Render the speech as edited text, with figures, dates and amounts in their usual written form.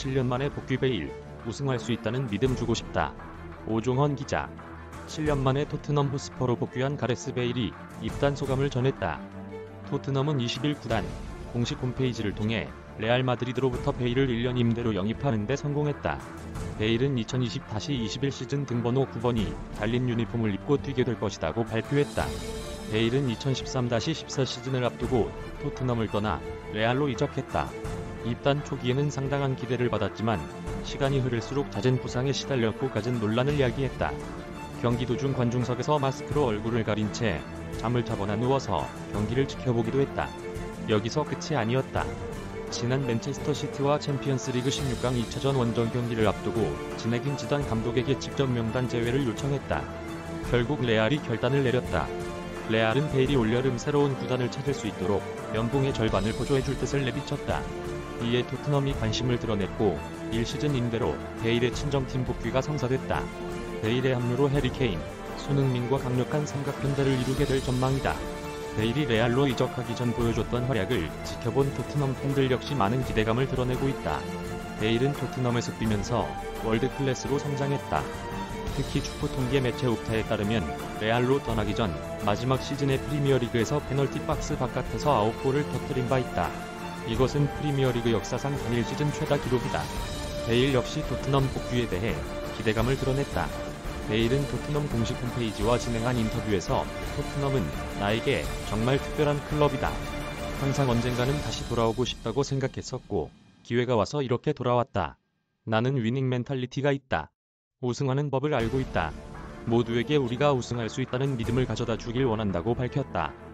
7년 만에 복귀 베일, 우승할 수 있다는 믿음 주고 싶다. 오종헌 기자. 7년 만에 토트넘 호스퍼로 복귀한 가레스 베일이 입단 소감을 전했다. 토트넘은 20일 구단 공식 홈페이지를 통해 레알 마드리드로부터 베일을 1년 임대로 영입하는 데 성공했다. 베일은 2020-21 시즌 등번호 9번이 달린 유니폼을 입고 뛰게 될 것이라고 발표했다. 베일은 2013-14 시즌을 앞두고 토트넘을 떠나 레알로 이적했다. 입단 초기에는 상당한 기대를 받았지만 시간이 흐를수록 잦은 부상에 시달렸고 갖은 논란을 야기했다. 경기 도중 관중석에서 마스크로 얼굴을 가린 채 잠을 자거나 누워서 경기를 지켜보기도 했다. 여기서 끝이 아니었다. 지난 맨체스터 시티와 챔피언스리그 16강 2차전 원정 경기를 앞두고 지네딘 지단 감독에게 직접 명단 제외를 요청했다. 결국 레알이 결단을 내렸다. 레알은 베일이 올여름 새로운 구단을 찾을 수 있도록 연봉의 절반을 보조해줄 뜻을 내비쳤다. 이에 토트넘이 관심을 드러냈고 1시즌 임대로 베일의 친정팀 복귀가 성사됐다. 베일의 합류로 해리 케인, 손흥민과 강력한 삼각편대를 이루게 될 전망이다. 베일이 레알로 이적하기 전 보여줬던 활약을 지켜본 토트넘 팬들 역시 많은 기대감을 드러내고 있다. 베일은 토트넘에서 뛰면서 월드클래스로 성장했다. 특히 축구 통계 매체 옵타에 따르면 레알로 떠나기 전 마지막 시즌의 프리미어리그에서 페널티 박스 바깥에서 9골을 터뜨린 바 있다. 이것은 프리미어리그 역사상 단일 시즌 최다 기록이다. 베일 역시 토트넘 복귀에 대해 기대감을 드러냈다. 베일은 토트넘 공식 홈페이지와 진행한 인터뷰에서 토트넘은 나에게 정말 특별한 클럽이다. 항상 언젠가는 다시 돌아오고 싶다고 생각했었고 기회가 와서 이렇게 돌아왔다. 나는 위닝 멘탈리티가 있다. 우승하는 법을 알고 있다. 모두에게 우리가 우승할 수 있다는 믿음을 가져다 주길 원한다고 밝혔다.